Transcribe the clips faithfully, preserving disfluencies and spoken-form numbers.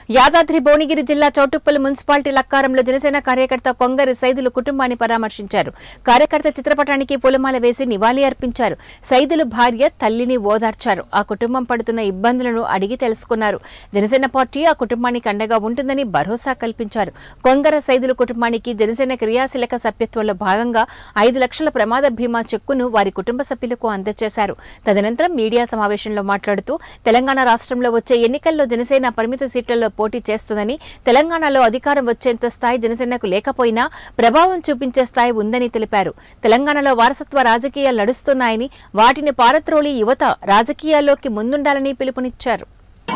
యాదాద్రి భువనగిరి జిల్లా చౌటుప్పల్ మున్సిపాలిటీ లక్కారంలో జనసేన కార్యకర్త కొంగరి సైదులు కుటుంబాన్ని పరామర్శించారు. కార్యకర్త చిత్రపటానికి పూలమాల వేసి నివాళి అర్పించారు. సైదులు భార్య తల్లిని ఓదార్చారు. ఆ కుటుంబం పడుతున్న ఇబ్బందులను అడిగి తెలుసుకున్నారు. జనసేన పార్టీ ఆ కుటుంబానికి అండగా ఉంటుందని భరోసా కల్పించారు. కొంగర సైదులు కుటుంబానికి జనసేన క్రియాశీలక సభ్యత్వంలో భాగంగా ఐదు లక్షల ప్రమాద బీమా చెక్కును వారి కుటుంబ సభ్యులకు అందజేశారు. తదనంతరం మీడియా సమావేశంలో మాట్లాడుతూ తెలంగాణ రాష్ట్రంలో వచ్చే ఎన్నికల్లో జనసేన పరిమిత సీట్లలో పోటీ చేస్తుందని, తెలంగాణలో అధికారం వచ్చేంత స్థాయి జనసేనకు లేకపోయినా ప్రభావం చూపించే స్థాయి ఉందని తెలిపారు. తెలంగాణలో వారసత్వ రాజకీయాలు నడుస్తున్నాయని, వాటిని పారత్రోలి యువత రాజకీయాల్లోకి ముందుండాలని పిలుపునిచ్చారు.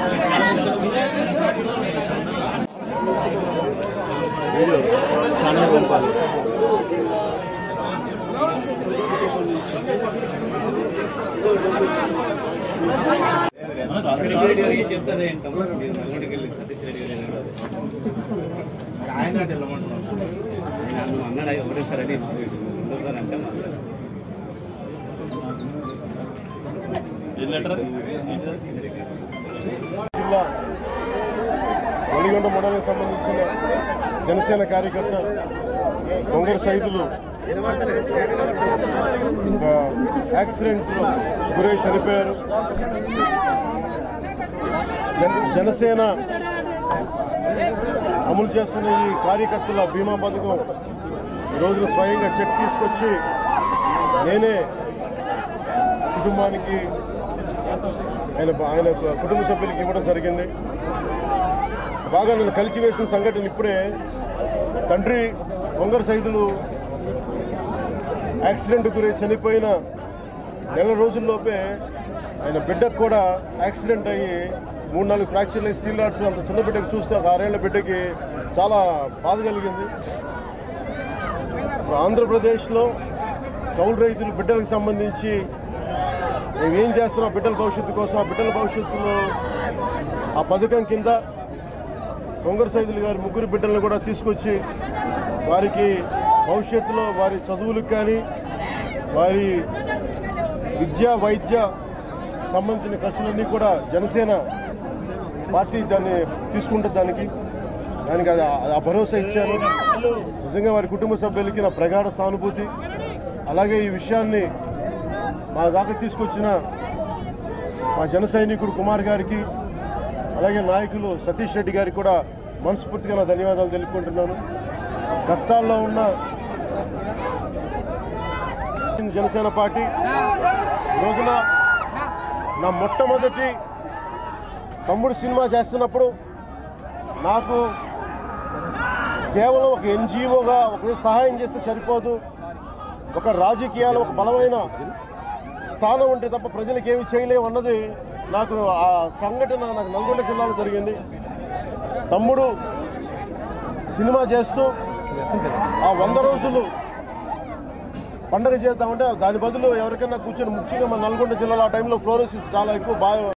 జిల్లా వలిగొండ మండలానికి సంబంధించిన జనసేన కార్యకర్త కొంగర సైదులు యాక్సిడెంట్లో గురై చనిపోయారు. జనసేన అమలు చేస్తున్న ఈ కార్యకర్తల బీమా పథకం రోజున స్వయంగా చెక్ తీసుకొచ్చి నేనే కుటుంబానికి ఆయన ఆయన కుటుంబ సభ్యులకి ఇవ్వడం జరిగింది. బాగా నన్ను కలిసివేసిన సంఘటన ఇప్పుడే తండ్రి కొంగర సైదులు యాక్సిడెంట్ గురి చనిపోయిన నెల రోజుల్లోపే ఆయన బిడ్డకు కూడా యాక్సిడెంట్ అయ్యి మూడు నాలుగు ఫ్రాక్చర్లు అయ్యి స్టీల్ రాడ్స్ అంత చిన్న బిడ్డకు చూస్తే ఒక ఆరేళ్ల బిడ్డకి చాలా బాధ కలిగింది. ఆంధ్రప్రదేశ్లో కౌలు రైతులు బిడ్డలకు సంబంధించి మేము ఏం చేస్తున్నాం బిడ్డల భవిష్యత్తు కోసం, ఆ బిడ్డల భవిష్యత్తులో ఆ పథకం కింద కొంగర సైదులు గారి ముగ్గురు బిడ్డలను కూడా తీసుకొచ్చి వారికి భవిష్యత్తులో వారి చదువులకు కానీ వారి విద్యా వైద్య సంబంధించిన ఖర్చులన్నీ కూడా జనసేన పార్టీ దాన్ని తీసుకుంటుంది. దానికి దానికి అది ఆ భరోసా ఇచ్చాను. నిజంగా వారి కుటుంబ సభ్యులకి నా ప్రగాఢ సానుభూతి. అలాగే ఈ విషయాన్ని మా దాకా తీసుకొచ్చిన మా జన సైనికుడు కుమార్ గారికి, అలాగే నాయకులు సతీష్ రెడ్డి గారికి కూడా మనస్ఫూర్తిగా నా ధన్యవాదాలు తెలుపుకుంటున్నాను. కష్టాల్లో ఉన్న జనసేన పార్టీ రోజున నా మొట్టమొదటి తమ్ముడు సినిమా చేస్తున్నప్పుడు నాకు కేవలం ఒక ఎన్జిఓగా ఒక సహాయం చేస్తే సరిపోదు, ఒక రాజకీయాలు ఒక బలమైన స్థానం ఉంటే తప్ప ప్రజలకు ఏమి చేయలేము అన్నది నాకు ఆ సంఘటన నాకు నల్గొండ జిల్లాలో జరిగింది. తమ్ముడు సినిమా చేస్తూ ఆ వంద రోజులు పండగ చేద్దామంటే దాని బదులు ఎవరికైనా కూర్చొని, ముఖ్యంగా మన నల్గొండ జిల్లాలో ఆ టైంలో ఫ్లోరోసిస్ చాలా ఎక్కువ బాగా